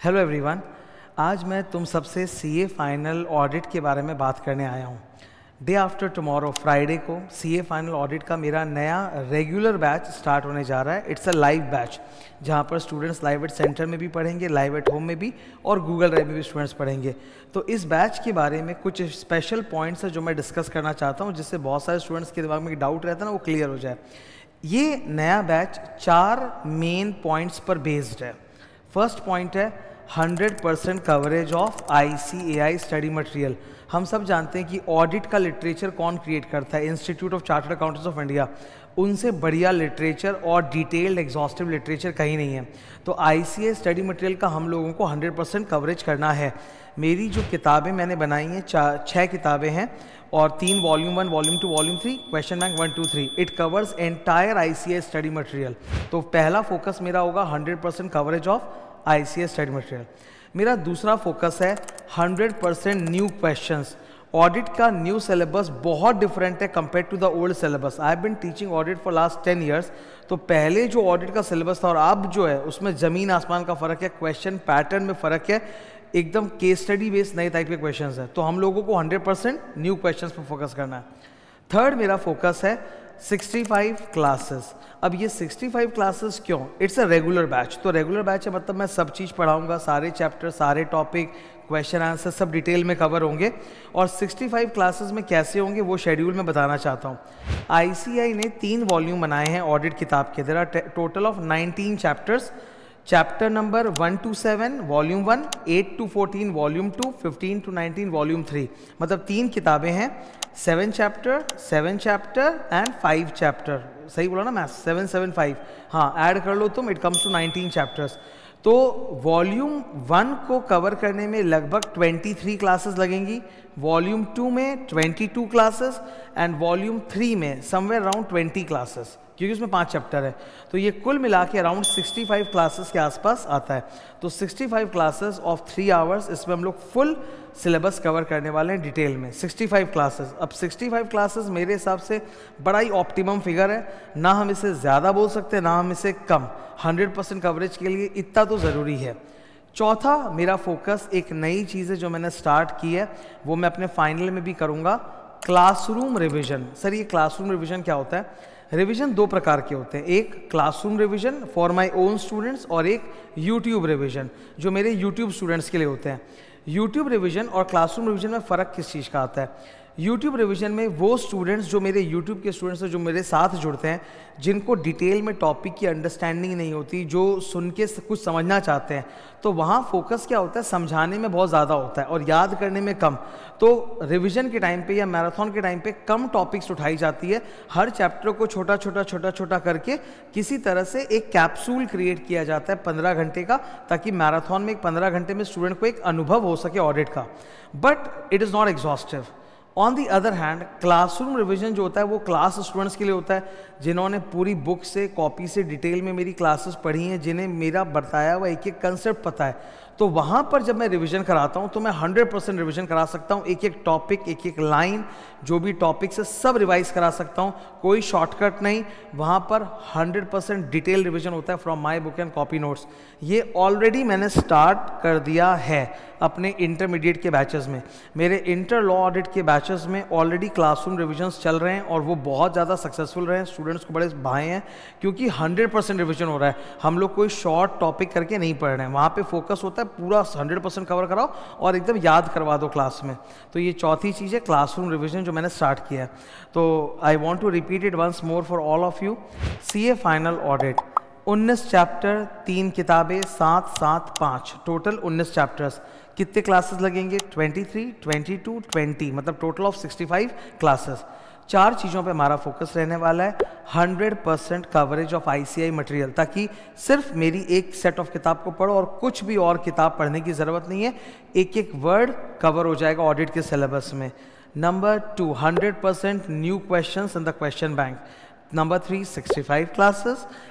Hello everyone, आज मैं तुम सबसे सीए फाइनल ऑडिट के बारे में बात करने आया हूँ। डे आफ्टर टुमारो फ्राइडे को सीए फाइनल ऑडिट का मेरा नया रेगुलर बैच स्टार्ट होने जा रहा है। इट्स अ लाइव बैच जहाँ पर स्टूडेंट्स लाइव एट सेंटर में भी पढ़ेंगे, लाइव एट होम में भी और गूगल ड्राइव में भी स्टूडेंट्स पढ़ेंगे। तो इस बैच के बारे में कुछ स्पेशल पॉइंट्स है जो मैं डिस्कस करना चाहता हूँ, जिससे बहुत सारे स्टूडेंट्स के दिमाग में डाउट रहता है ना, वो क्लियर हो जाए। ये नया बैच 4 मेन पॉइंट्स पर बेस्ड है। फर्स्ट पॉइंट है 100% coverage of ICAI study material. हम सब जानते हैं कि ऑडिट का लिटरेचर कौन क्रिएट करता है, institute of chartered accountants of India. उनसे बढ़िया लिटरेचर और डिटेल्ड एग्जॉस्टिव लिटरेचर कहीं नहीं है। तो ICAI स्टडी मटेरियल का हम लोगों को 100% कवरेज करना है। मेरी जो किताबें मैंने बनाई हैं 6 किताबें हैं और 3 volume 1, volume 2, volume 3, question bank 1, 2, 3। It covers entire ICAI study material. तो पहला फोकस मेरा होगा 100% coverage of ICAI study material. मेरा दूसरा फोकस है 100% न्यू क्वेश्चंस। ऑडिट का न्यू सिलेबस बहुत डिफरेंट है compare to the old syllabus. I have been teaching audit for last 10 years. तो पहले जो ऑडिट का सिलेबस था और अब जो है उसमें ज़मीन आसमान का फ़र्क है, क्वेश्चन पैटर्न में फ़र्क है, एकदम केस स्टडी बेस्ड नए टाइप के क्वेश्चंस है। तो हम लोगों को 100% न्यू क्वेश्चंस पर फोकस करना है। थर्ड मेरा फोकस है 65 क्लासेस। अब ये 65 क्लासेस क्यों? It's a regular batch. तो रेगुलर बैच है मतलब मैं सब चीज़ पढ़ाऊंगा, सारे चैप्टर, सारे टॉपिक, क्वेश्चन आंसर सब डिटेल में कवर होंगे। और 65 क्लासेस में कैसे होंगे वो शेड्यूल में बताना चाहता हूँ। ICAI ने 3 वॉल्यूम बनाए हैं ऑडिट किताब के। There are total of 19 chapters. Chapter number 1 to 7 volume 1, 8 to 14 volume 2, 15 to 19 volume 3। मतलब 3 किताबें हैं, 7 चैप्टर एंड 5 चैप्टर। सही बोला ना मैथ? 7, 7, 5। हाँ, ऐड कर लो तुम, इट कम्स टू 19 चैप्टर्स। तो वॉल्यूम 1 को कवर करने में लगभग 23 क्लासेस लगेंगी, वॉल्यूम 2 में 22 क्लासेस एंड वॉल्यूम 3 में समवेयर अराउंड 20 क्लासेस, क्योंकि उसमें 5 चैप्टर है। तो ये कुल मिला के अराउंड 65 क्लासेस के आसपास आता है। तो 65 क्लासेस ऑफ 3 आवर्स, इसमें हम लोग फुल सिलेबस कवर करने वाले हैं डिटेल में। 65 क्लासेस। अब 65 क्लासेस मेरे हिसाब से बड़ा ही ऑप्टिमम फिगर है। ना हम इसे ज़्यादा बोल सकते हैं, ना हम इसे कम। 100% कवरेज के लिए इतना तो ज़रूरी है। चौथा मेरा फोकस एक नई चीज़ है जो मैंने स्टार्ट की है, वो मैं अपने फाइनल में भी करूँगा, क्लासरूम रिविजन। सर ये क्लासरूम रिविजन क्या होता है? रिवीजन 2 प्रकार के होते हैं, एक classroom revision for my own students और एक यूट्यूब रिवीजन जो मेरे यूट्यूब स्टूडेंट्स के लिए होते हैं। यूट्यूब रिवीजन और क्लासरूम रिवीजन में फ़र्क किस चीज़ का आता है? यूट्यूब रिवीजन में वो स्टूडेंट्स जो मेरे यूट्यूब के स्टूडेंट्स हैं, जो मेरे साथ जुड़ते हैं, जिनको डिटेल में टॉपिक की अंडरस्टैंडिंग नहीं होती, जो सुन के कुछ समझना चाहते हैं, तो वहाँ फोकस क्या होता है? समझाने में बहुत ज़्यादा होता है और याद करने में कम। तो रिवीजन के टाइम पे या मैराथन के टाइम पे कम टॉपिक्स उठाई जाती है। हर चैप्टर को छोटा छोटा करके किसी तरह से एक कैप्सूल क्रिएट किया जाता है 15 घंटे का, ताकि मैराथन में 15 घंटे में स्टूडेंट को एक अनुभव हो सके ऑडिट का। But it is not exhaustive. On the other hand classroom revision जो होता है वो क्लास स्टूडेंट्स के लिए होता है, जिन्होंने पूरी बुक से, कॉपी से डिटेल में मेरी क्लासेस पढ़ी हैं, जिन्हें मेरा बताया हुआ एक एक कंसेप्ट पता है। तो वहाँ पर जब मैं रिवीजन कराता हूँ तो मैं 100% रिवीजन करा सकता हूँ। एक एक टॉपिक, एक एक लाइन, जो भी टॉपिक्स है सब रिवाइज करा सकता हूँ, कोई शॉर्टकट नहीं। वहाँ पर 100% डिटेल रिवीजन होता है from my book and copy notes. ये ऑलरेडी मैंने स्टार्ट कर दिया है अपने इंटरमीडिएट के बैचेस में। मेरे इंटर लॉ ऑडिट के बैचेस में ऑलरेडी क्लासरूम रिविजन्स चल रहे हैं और वो बहुत ज़्यादा सक्सेसफुल रहे हैं, स्टूडेंट्स को बड़े भाए हैं, क्योंकि 100% रिविजन हो रहा है। हम लोग कोई शॉर्ट टॉपिक करके नहीं पढ़ रहे हैं, वहाँ पे फोकस होता है पूरा 100% कवर कराओ और एकदम याद करवा दो क्लास में। तो ये चौथी चीज़ है क्लासरूम रिविजन जो मैंने स्टार्ट किया है। तो I want to repeat it once more for all of you. CA final audit 19 chapter, 3 किताबें, 7, 7, 5, टोटल 19 चैप्टर्स। कितने क्लासेस लगेंगे? 23, 22, 20, मतलब टोटल ऑफ 65 क्लासेस। 4 चीज़ों पे हमारा फोकस रहने वाला है। 100% कवरेज ऑफ ICAI मटेरियल, ताकि सिर्फ मेरी एक सेट ऑफ किताब को पढ़ो और कुछ भी और किताब पढ़ने की ज़रूरत नहीं है। एक एक वर्ड कवर हो जाएगा ऑडिट के सिलेबस में। Number 2, 100% new questions in the question bank. Number 3, 65 classes,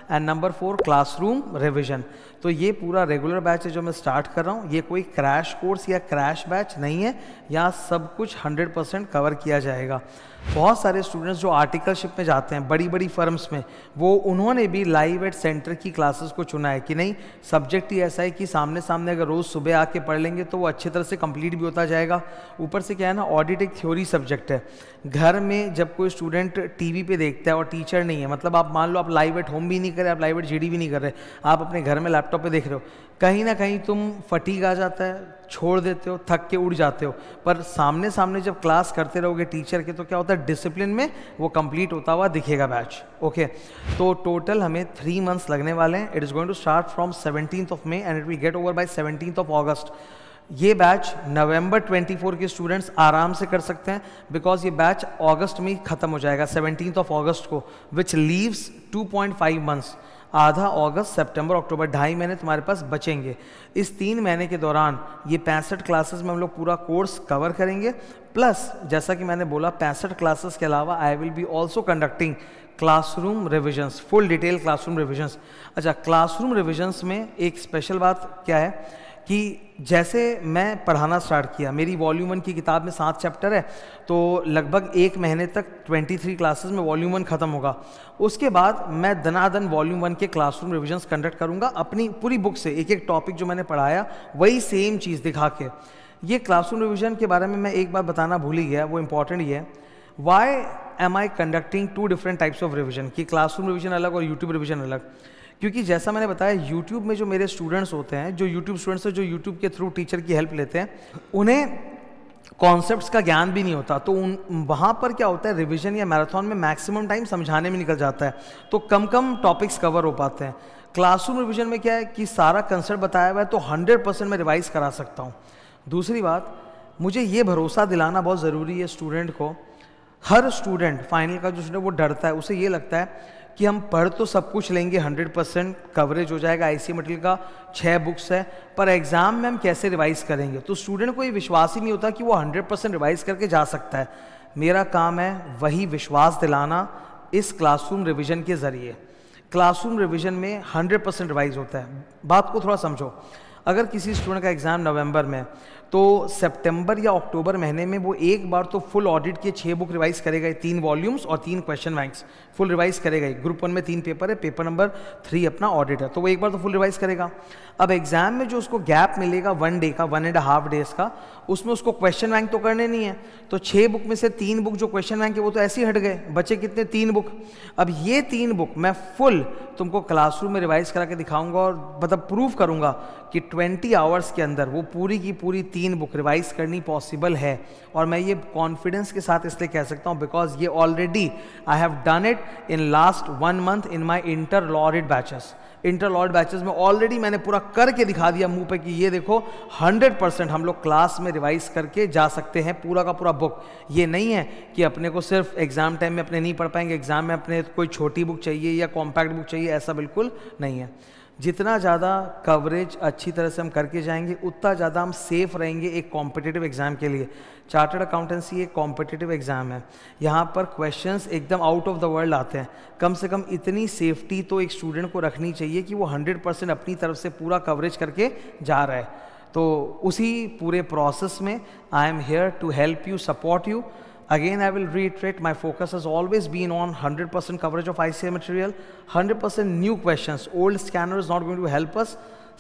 and number 4 classroom revision. तो ये पूरा रेगुलर बैच है जो मैं स्टार्ट कर रहा हूँ। ये कोई क्रैश कोर्स या क्रैश बैच नहीं है, यहाँ सब कुछ 100% कवर किया जाएगा। बहुत सारे स्टूडेंट्स जो आर्टिकलशिप में जाते हैं बड़ी बड़ी फर्म्स में, वो उन्होंने भी लाइव एट सेंटर की क्लासेस को चुना है कि नहीं, सब्जेक्ट ही ऐसा है कि सामने सामने अगर रोज़ सुबह आके पढ़ लेंगे तो वो अच्छी तरह से कंप्लीट भी होता जाएगा। ऊपर से क्या है ना, ऑडिट एक थ्योरी सब्जेक्ट है। घर में जब कोई स्टूडेंट टीवी पे देखता है और टीचर नहीं है, मतलब आप मान लो आप लाइव एट होम भी नहीं कर रहे, आप लाइव एट जीडी भी नहीं कर रहे, आप अपने घर में लैपटॉप पे देख रहे हो, कहीं ना कहीं तुम फटीग आ जाता है, छोड़ देते हो, थक के उड़ जाते हो। पर सामने सामने जब क्लास करते रहोगे टीचर के, तो क्या होता है, डिसिप्लिन में वो कंप्लीट होता हुआ दिखेगा बैच। ओके, तो टोटल हमें 3 मंथ्स लगने वाले हैं। It is going to start from 17th of May and it will get over by 17th of August। ये बैच नवंबर 24 के स्टूडेंट्स आराम से कर सकते हैं, बिकॉज ये बैच अगस्त में ही खत्म हो जाएगा 17th of August को, विच लीव्स 2.5 मंथ्स। आधा अगस्त, सितंबर, अक्टूबर, 2.5 महीने तुम्हारे पास बचेंगे। इस 3 महीने के दौरान ये 65 क्लासेस में हम लोग पूरा कोर्स कवर करेंगे। प्लस जैसा कि मैंने बोला 65 क्लासेस के अलावा I will be also conducting classroom revisions, full detail classroom revisions. अच्छा, क्लासरूम रिविजन्स में एक स्पेशल बात क्या है कि जैसे मैं पढ़ाना स्टार्ट किया, मेरी वॉल्यूम 1 की किताब में 7 चैप्टर है, तो लगभग 1 महीने तक 23 क्लासेस में वॉल्यूम 1 खत्म होगा। उसके बाद मैं दनादन वॉल्यूम 1 के क्लासरूम रिविजन्स कंडक्ट करूंगा अपनी पूरी बुक से, एक एक टॉपिक जो मैंने पढ़ाया वही सेम चीज़ दिखा के। ये क्लासरूम रिविजन के बारे में मैं एक बात बताना भूल ही गया, वो इंपॉर्टेंट ही है। Why am I conducting 2 different types of revision, कि क्लासरूम रिविजन अलग और यूट्यूब रिविजन अलग? क्योंकि जैसा मैंने बताया, YouTube में जो मेरे स्टूडेंट्स होते हैं, जो YouTube स्टूडेंट्स हैं, जो YouTube के थ्रू टीचर की हेल्प लेते हैं, उन्हें कॉन्सेप्ट्स का ज्ञान भी नहीं होता। तो वहाँ पर क्या होता है, रिवीजन या मैराथन में मैक्सिमम टाइम समझाने में निकल जाता है, तो कम कम टॉपिक्स कवर हो पाते हैं। क्लासरूम रिवीजन में क्या है कि सारा कंसेप्ट बताया हुआ है, तो 100% मैं रिवाइज करा सकता हूँ। दूसरी बात, मुझे ये भरोसा दिलाना बहुत ज़रूरी है स्टूडेंट को। हर स्टूडेंट, फाइनल का जो स्टूडेंट, वो डरता है, उसे ये लगता है कि हम पढ़ तो सब कुछ लेंगे, 100% कवरेज हो जाएगा, ICA मटेरियल का 6 बुक्स है, पर एग्जाम में हम कैसे रिवाइज करेंगे। तो स्टूडेंट को ये विश्वास ही नहीं होता कि वो 100% रिवाइज करके जा सकता है। मेरा काम है वही विश्वास दिलाना इस क्लासरूम रिविजन के ज़रिए। क्लासरूम रिविजन में 100% रिवाइज होता है। बात को थोड़ा समझो, अगर किसी स्टूडेंट का एग्ज़ाम नवंबर में, तो सितंबर या अक्टूबर महीने में वो एक बार तो फुल ऑडिट के 6 बुक रिवाइज करेगा, 3 वॉल्यूम्स और 3 क्वेश्चन बैंक्स फुल रिवाइज करेगा। ग्रुप 1 में 3 पेपर है, पेपर नंबर 3 अपना ऑडिट है, तो वो एक बार तो फुल रिवाइज करेगा। अब एग्जाम में जो उसको गैप मिलेगा 1 डे का, 1.5 डेज का, उसमें उसको क्वेश्चन बैंक तो करने नहीं है। तो 6 बुक में से 3 बुक जो क्वेश्चन बैंक है वो तो ऐसे ही हट गए, बचे कितने, 3 बुक। अब ये 3 बुक मैं फुल तुमको क्लासरूम में रिवाइज करा के दिखाऊंगा और मतलब प्रूव करूंगा कि 20 आवर्स के अंदर वो पूरी की पूरी 3 बुक रिवाइज करनी पॉसिबल है। और मैं ये कॉन्फिडेंस के साथ इसलिए कह सकता हूँ बिकॉज ये already I have done it in last 1 month in my inter law audit batches. Inter law audit batches में ऑलरेडी मैंने पूरा करके दिखा दिया मुंह पे कि ये देखो 100% हम लोग क्लास में रिवाइज करके जा सकते हैं पूरा का पूरा बुक। ये नहीं है कि अपने को सिर्फ एग्जाम टाइम में अपने नहीं पढ़ पाएंगे, एग्जाम में अपने कोई छोटी बुक चाहिए या कॉम्पैक्ट बुक चाहिए, ऐसा बिल्कुल नहीं है। जितना ज़्यादा कवरेज अच्छी तरह से हम करके जाएंगे उतना ज़्यादा हम सेफ रहेंगे एक कॉम्पिटिटिव एग्ज़ाम के लिए। चार्टर्ड अकाउंटेंसी एक कॉम्पिटिटिव एग्ज़ाम है, यहाँ पर क्वेश्चंस एकदम आउट ऑफ द वर्ल्ड आते हैं। कम से कम इतनी सेफ्टी तो एक स्टूडेंट को रखनी चाहिए कि वो 100% अपनी तरफ से पूरा कवरेज करके जा रहा है। तो उसी पूरे प्रोसेस में I am here to help you, support you. Again, I will reiterate, my focus has always been on 100% coverage of ICA material, 100% new questions. Old scanner is not going to help us.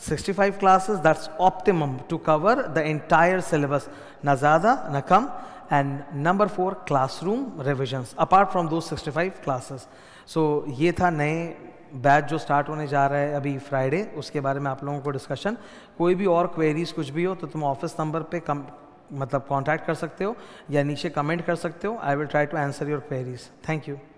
65 classes, that's optimum to cover the entire syllabus. Na zyada, na kam. And number 4, classroom revisions, apart from those 65 classes. So, ये था नए batch जो start होने जा रहा है अभी Friday, उसके बारे में आप लोगों को डिस्कशन। कोई भी और क्वेरीज कुछ भी हो तो तुम ऑफिस नंबर पे मतलब कांटेक्ट कर सकते हो या नीचे कमेंट कर सकते हो। I will try to answer your queries. Thank you.